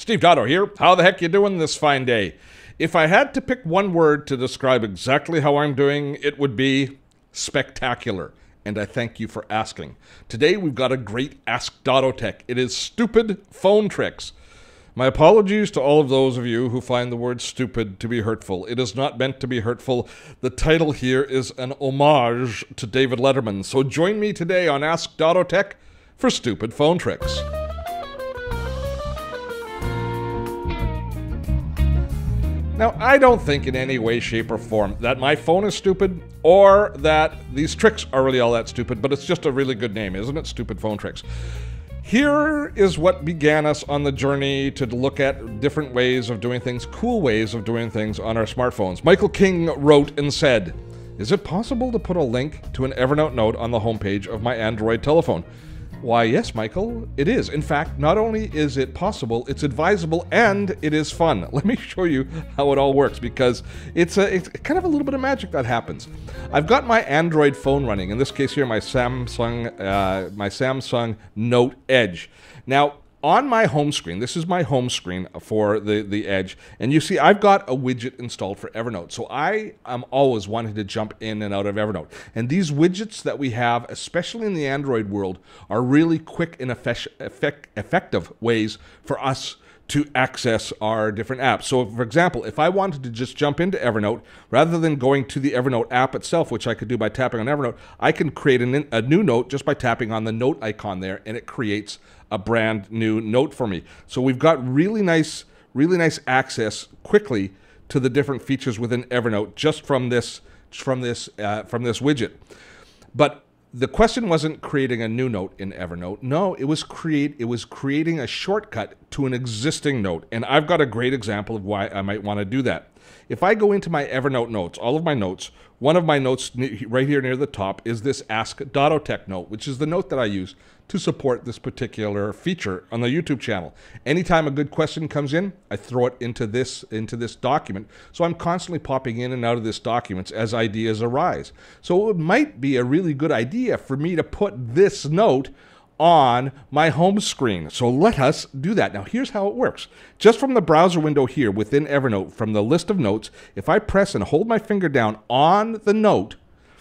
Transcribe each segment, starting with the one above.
Steve Dotto here. How the heck you doing this fine day? If I had to pick one word to describe exactly how I'm doing, it would be spectacular. And I thank you for asking. Today we've got a great Ask Dotto Tech. It is stupid phone tricks. My apologies to all of those of you who find the word stupid to be hurtful. It is not meant to be hurtful. The title here is an homage to David Letterman. So join me today on Ask Dotto Tech for stupid phone tricks. Now, I don't think in any way, shape, or form that my phone is stupid or that these tricks are really all that stupid, but it's just a really good name, isn't it? Stupid phone tricks. Here is what began us on the journey to look at different ways of doing things, cool ways of doing things on our smartphones. Michael King wrote and said, "Is it possible to put a link to an Evernote note on the homepage of my Android telephone?" Why, yes, Michael, it is. In fact, not only is it possible, it's advisable, and it is fun. Let me show you how it all works, because it's kind of a little bit of magic that happens. I've got my Android phone running, in this case here, my Samsung Note Edge. Now, on my home screen, this is my home screen for the Edge, and you see I've got a widget installed for Evernote. So I am always wanting to jump in and out of Evernote. And these widgets that we have, especially in the Android world, are really quick and effective ways for us to access our different apps. So for example, if I wanted to just jump into Evernote, rather than going to the Evernote app itself, which I could do by tapping on Evernote, I can create a new note just by tapping on the note icon there, and it creates a brand new note for me. So we've got really nice access quickly to the different features within Evernote just from this widget. But the question wasn't creating a new note in Evernote. No, it was creating a shortcut to an existing note. And I've got a great example of why I might want to do that. If I go into my Evernote notes, all of my notes, one of my notes right here near the top is this Ask Dotto Tech note, which is the note that I use to support this particular feature on the YouTube channel. Anytime a good question comes in, I throw it into this document. So I'm constantly popping in and out of this document as ideas arise. So it might be a really good idea for me to put this note on my home screen. So let us do that. Now here's how it works. Just from the browser window here within Evernote, from the list of notes, if I press and hold my finger down on the note,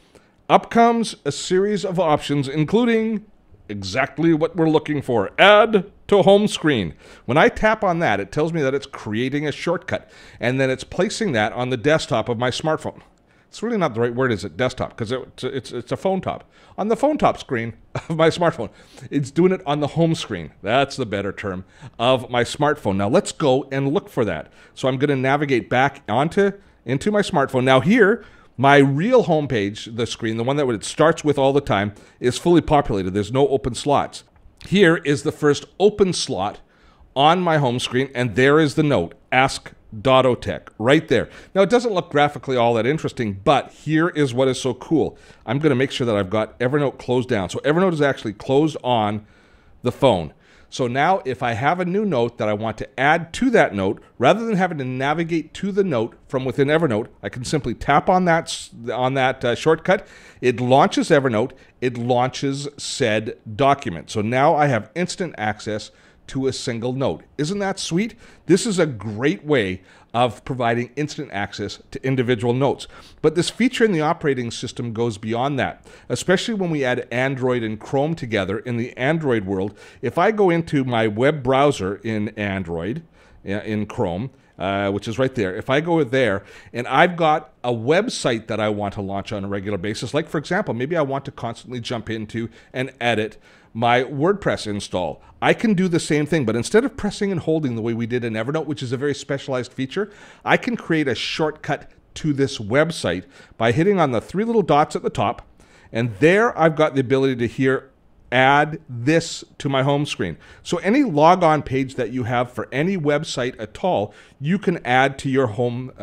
up comes a series of options, including exactly what we're looking for. Add to home screen. When I tap on that, it tells me that it's creating a shortcut, and then it's placing that on the desktop of my smartphone. It's really not the right word, is it? Desktop, because it's a phone top. On the phone top screen of my smartphone. It's doing it on the home screen. That's the better term, of my smartphone. Now let's go and look for that. So I'm going to navigate back into my smartphone. Now here, my real homepage, the screen, the one that it starts with all the time, is fully populated. There's no open slots. Here is the first open slot on my home screen, and there is the note, Ask Dotto Tech, right there. Now, it doesn't look graphically all that interesting, but here is what is so cool. I'm going to make sure that I've got Evernote closed down. So Evernote is actually closed on the phone. So now if I have a new note that I want to add to that note, rather than having to navigate to the note from within Evernote, I can simply tap on that shortcut. It launches Evernote. It launches said document. So now I have instant access to a single note. Isn't that sweet? This is a great way of providing instant access to individual notes. But this feature in the operating system goes beyond that, especially when we add Android and Chrome together in the Android world. If I go into my web browser in Android, in Chrome, which is right there. If I go there and I've got a website that I want to launch on a regular basis, like for example, maybe I want to constantly jump into and edit my WordPress install. I can do the same thing, but instead of pressing and holding the way we did in Evernote, which is a very specialized feature, I can create a shortcut to this website by hitting on the three little dots at the top, and there I've got the ability to here add this to my home screen. So any logon page that you have for any website at all, you can add to your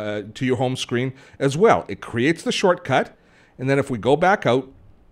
home screen as well. It creates the shortcut, and then if we go back out,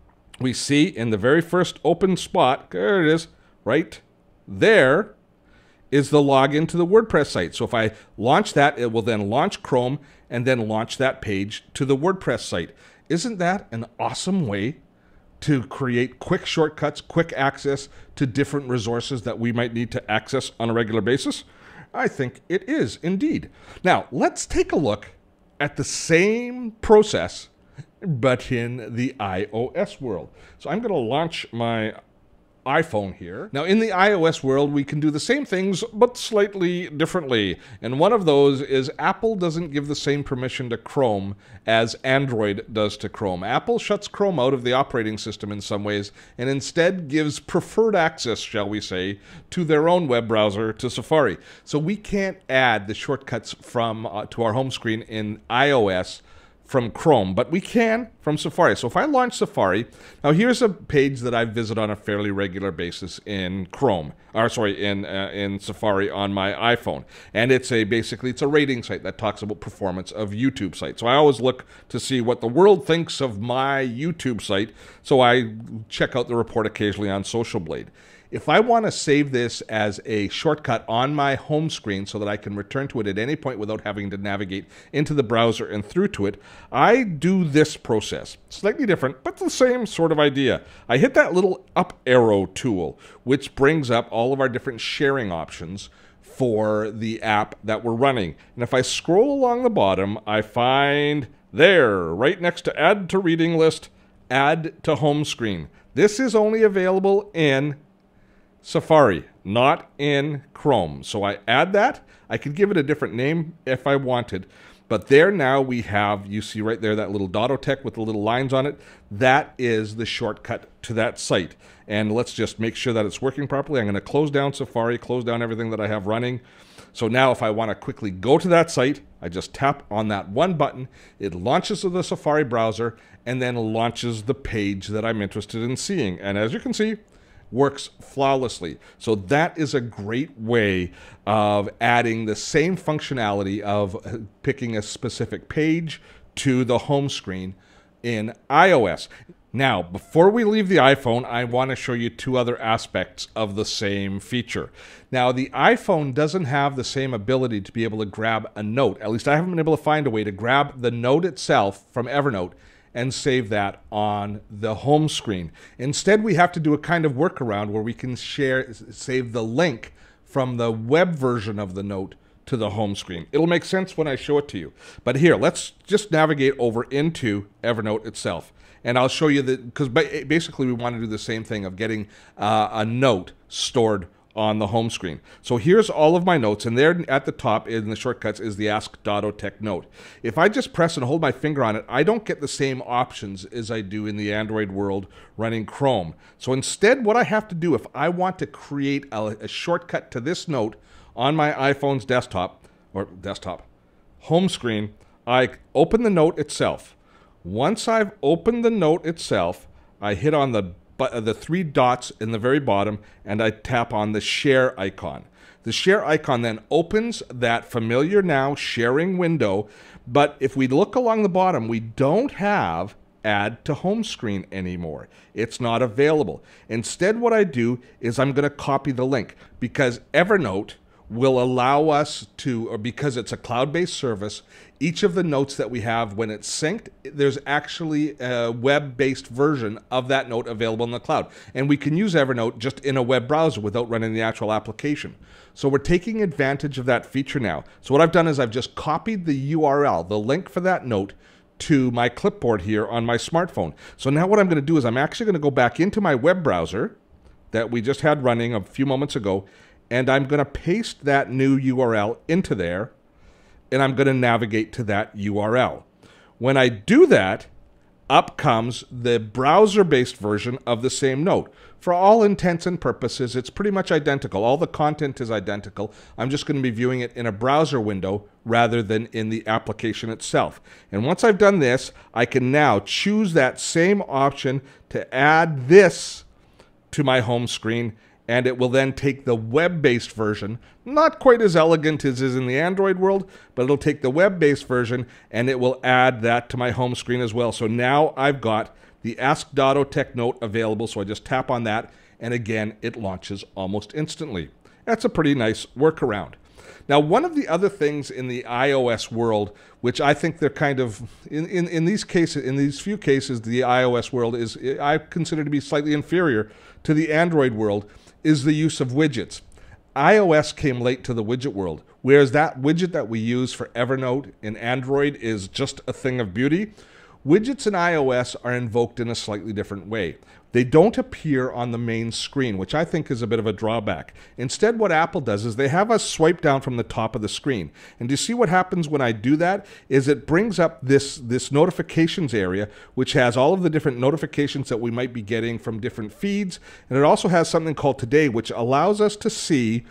we see in the very first open spot, there it is, right there is the login to the WordPress site. So if I launch that, it will then launch Chrome and then launch that page to the WordPress site. Isn't that an awesome way to create quick shortcuts, quick access to different resources that we might need to access on a regular basis? I think it is indeed. Now, let's take a look at the same process, but in the iOS world. So I'm going to launch my iPhone here. Now, in the iOS world, we can do the same things, but slightly differently. And one of those is Apple doesn't give the same permission to Chrome as Android does to Chrome. Apple shuts Chrome out of the operating system in some ways, and instead gives preferred access, shall we say, to their own web browser, to Safari. So we can't add the shortcuts from to our home screen in iOS from Chrome, but we can from Safari. So if I launch Safari, now here's a page that I visit on a fairly regular basis in Chrome, or sorry, in Safari on my iPhone, and it's basically it's a rating site that talks about performance of YouTube sites. So I always look to see what the world thinks of my YouTube site. So I check out the report occasionally on Social Blade. If I want to save this as a shortcut on my home screen so that I can return to it at any point without having to navigate into the browser and through to it, I do this process. Slightly different, but the same sort of idea. I hit that little up arrow tool, which brings up all of our different sharing options for the app that we're running. And if I scroll along the bottom, I find there, right next to Add to Reading List, Add to Home Screen. This is only available in Safari, not in Chrome. So I add that. I could give it a different name if I wanted, but there now we have, you see right there, that little Dotto Tech with the little lines on it. That is the shortcut to that site. And let's just make sure that it's working properly. I'm going to close down Safari, close down everything that I have running. So now if I want to quickly go to that site, I just tap on that one button. It launches the Safari browser and then launches the page that I'm interested in seeing. And as you can see, works flawlessly. So that is a great way of adding the same functionality of picking a specific page to the home screen in iOS. Now, before we leave the iPhone, I want to show you two other aspects of the same feature. Now, the iPhone doesn't have the same ability to be able to grab a note. At least I haven't been able to find a way to grab the note itself from Evernote and save that on the home screen. Instead, we have to do a kind of workaround where we can save the link from the web version of the note to the home screen. It'll make sense when I show it to you. But here, let's just navigate over into Evernote itself. And I'll show you that, because basically we want to do the same thing of getting a note stored on the home screen. So here's all of my notes, and there at the top in the shortcuts is the Ask Dotto Tech note. If I just press and hold my finger on it, I don't get the same options as I do in the Android world running Chrome. So instead, what I have to do if I want to create a shortcut to this note on my iPhone's desktop home screen, I open the note itself. Once I've opened the note itself, I hit on the three dots in the very bottom, and I tap on the share icon. The share icon then opens that familiar now sharing window, but if we look along the bottom, we don't have add to home screen anymore. It's not available. Instead, what I do is I'm going to copy the link, because Evernote will allow us to, or because it's a cloud-based service, each of the notes that we have, when it's synced, there's actually a web-based version of that note available in the cloud. And we can use Evernote just in a web browser without running the actual application. So we're taking advantage of that feature now. So what I've done is I've just copied the URL, the link for that note, to my clipboard here on my smartphone. So now what I'm going to do is I'm actually going to go back into my web browser that we just had running a few moments ago, and I'm going to paste that new URL into there, and I'm going to navigate to that URL. When I do that, up comes the browser-based version of the same note. For all intents and purposes, it's pretty much identical. All the content is identical. I'm just going to be viewing it in a browser window rather than in the application itself. And once I've done this, I can now choose that same option to add this to my home screen, and it will then take the web-based version, not quite as elegant as is in the Android world, but it'll take the web-based version and it will add that to my home screen as well. So now I've got the Ask Dotto Tech note available, so I just tap on that, and again, it launches almost instantly. That's a pretty nice workaround. Now, one of the other things in the iOS world, which I think they're kind of, in these cases, in these few cases, the iOS world is, I consider to be slightly inferior to the Android world, is the use of widgets. iOS came late to the widget world, whereas that widget that we use for Evernote in Android is just a thing of beauty. Widgets in iOS are invoked in a slightly different way. They don't appear on the main screen, which I think is a bit of a drawback. Instead, what Apple does is they have us swipe down from the top of the screen. And do you see what happens when I do that? Is it brings up this notifications area, which has all of the different notifications that we might be getting from different feeds. And it also has something called Today, which allows us to see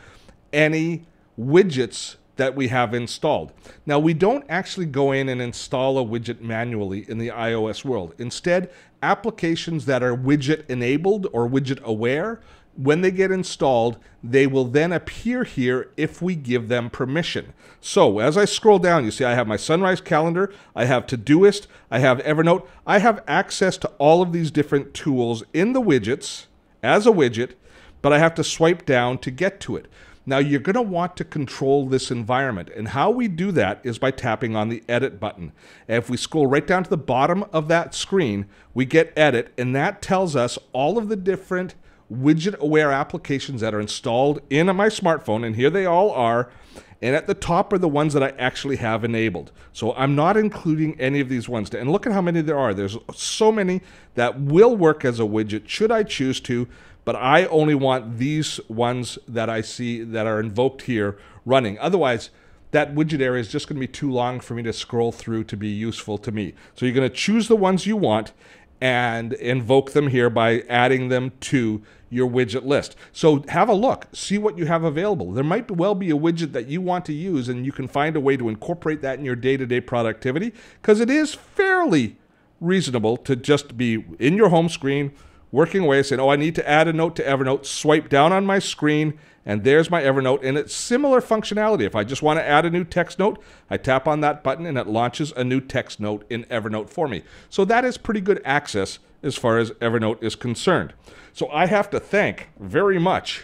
any widgets that we have installed. Now, we don't actually go in and install a widget manually in the iOS world. Instead, applications that are widget enabled or widget aware, when they get installed, they will then appear here if we give them permission. So as I scroll down, you see I have my sunrise calendar, I have Todoist, I have Evernote. I have access to all of these different tools in the widgets as a widget, but I have to swipe down to get to it. Now, you're going to want to control this environment, and how we do that is by tapping on the Edit button. And if we scroll right down to the bottom of that screen, we get Edit, and that tells us all of the different widget-aware applications that are installed in my smartphone, and here they all are. And at the top are the ones that I actually have enabled. So I'm not including any of these ones. And look at how many there are. There's so many that will work as a widget should I choose to, but I only want these ones that I see that are invoked here running. Otherwise, that widget area is just going to be too long for me to scroll through to be useful to me. So you're going to choose the ones you want and invoke them here by adding them to your widget list. So have a look, see what you have available. There might well be a widget that you want to use, and you can find a way to incorporate that in your day-to-day productivity, because it is fairly reasonable to just be in your home screen, working away, saying, oh, I need to add a note to Evernote, swipe down on my screen, and there's my Evernote. And it's similar functionality. If I just want to add a new text note, I tap on that button and it launches a new text note in Evernote for me. So that is pretty good access as far as Evernote is concerned. So I have to thank very much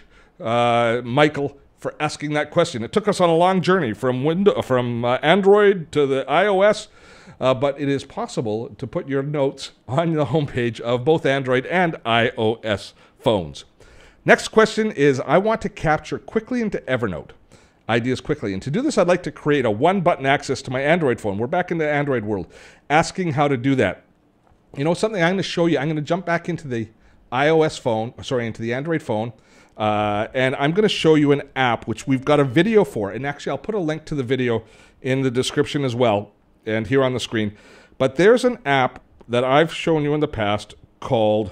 Michael for asking that question. It took us on a long journey from Android to the iOS, but it is possible to put your notes on the homepage of both Android and iOS phones. Next question is, I want to capture quickly into Evernote ideas quickly. And to do this, I'd like to create a one-button access to my Android phone. We're back in the Android world, asking how to do that. You know, something I'm going to show you, I'm going to jump back into the iOS phone, into the Android phone, and I'm going to show you an app which we've got a video for. And actually, I'll put a link to the video in the description as well, and here on the screen. But there's an app that I've shown you in the past called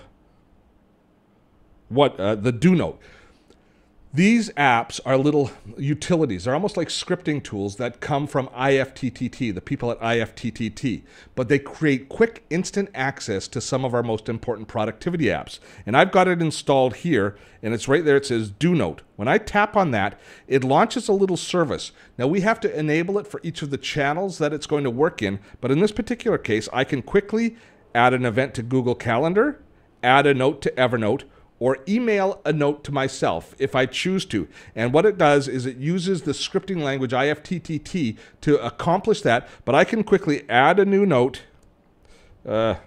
the Do Note. These apps are little utilities. They're almost like scripting tools that come from IFTTT, the people at IFTTT. But they create quick, instant access to some of our most important productivity apps. And I've got it installed here, and it's right there. It says Do Note. When I tap on that, it launches a little service. Now, we have to enable it for each of the channels that it's going to work in. But in this particular case, I can quickly add an event to Google Calendar, add a note to Evernote, or email a note to myself if I choose to. And what it does is it uses the scripting language IFTTT to accomplish that, but I can quickly add a new note, add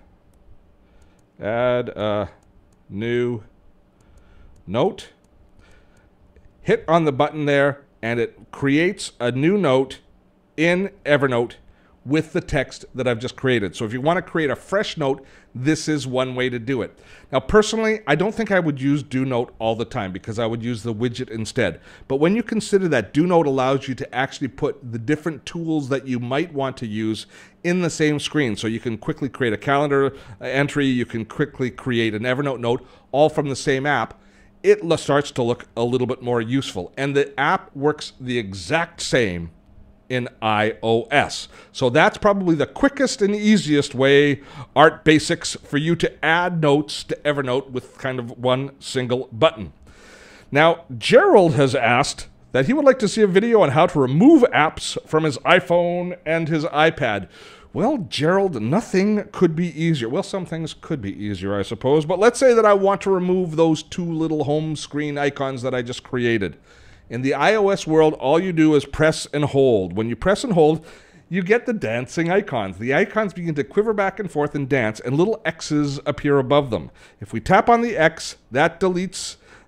a new note, hit on the button there, and it creates a new note in Evernote with the text that I've just created. So if you want to create a fresh note, this is one way to do it. Now, personally, I don't think I would use Do Note all the time because I would use the widget instead. But when you consider that Do Note allows you to actually put the different tools that you might want to use in the same screen. So you can quickly create a calendar entry, you can quickly create an Evernote note, all from the same app, it starts to look a little bit more useful. And the app works the exact same in iOS. So that's probably the quickest and easiest way, art basics, for you to add notes to Evernote with kind of one single button. Now, Gerald has asked that he would like to see a video on how to remove apps from his iPhone and his iPad. Well, Gerald, nothing could be easier. Well, some things could be easier, I suppose, but let's say that I want to remove those two little home screen icons that I just created. In the iOS world, all you do is press and hold. When you press and hold, you get the dancing icons. The icons begin to quiver back and forth and dance, and little X's appear above them. If we tap on the X, that deletes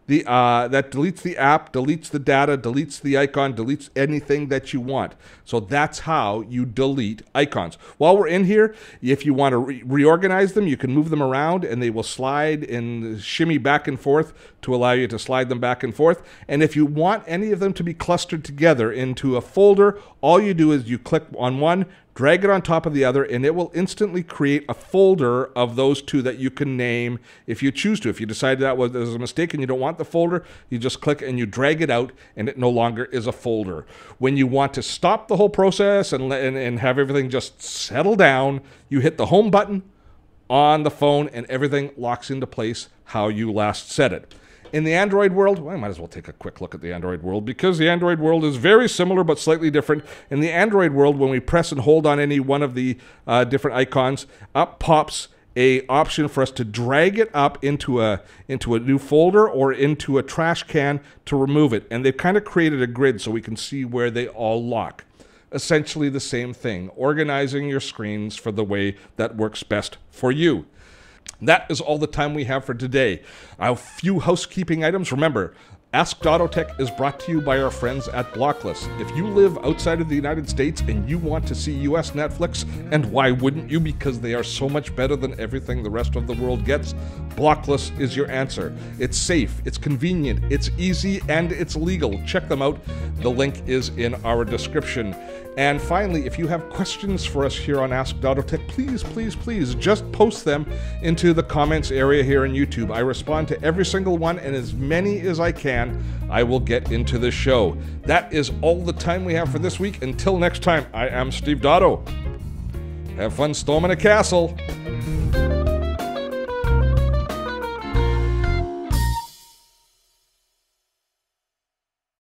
that deletes the app, deletes the data, deletes the icon, deletes anything that you want. So that's how you delete icons. While we're in here, if you want to reorganize them, you can move them around and they will slide and shimmy back and forth to allow you to slide them back and forth. And if you want any of them to be clustered together into a folder, all you do is you click on one, drag it on top of the other, and it will instantly create a folder of those two that you can name if you choose to. If you decide that was a mistake and you don't want the folder, you just click and you drag it out, and it no longer is a folder. When you want to stop the whole process and have everything just settle down, you hit the home button on the phone, and everything locks into place how you last set it. In the Android world, well, I might as well take a quick look at the Android world, because the Android world is very similar but slightly different. In the Android world, when we press and hold on any one of the different icons, up pops a option for us to drag it up into a new folder or into a trash can to remove it. And they've kind of created a grid so we can see where they all lock. Essentially the same thing, organizing your screens for the way that works best for you. That is all the time we have for today. A few housekeeping items. Remember, Ask Dotto Tech is brought to you by our friends at Blockless. If you live outside of the United States and you want to see US Netflix, and why wouldn't you, because they are so much better than everything the rest of the world gets, Blockless is your answer. It's safe, it's convenient, it's easy, and it's legal. Check them out. The link is in our description. And finally, if you have questions for us here on Ask Dotto Tech, please, please, please just post them into the comments area here on YouTube. I respond to every single one, and as many as I can, I will get into the show. That is all the time we have for this week. Until next time, I am Steve Dotto. Have fun storming a castle.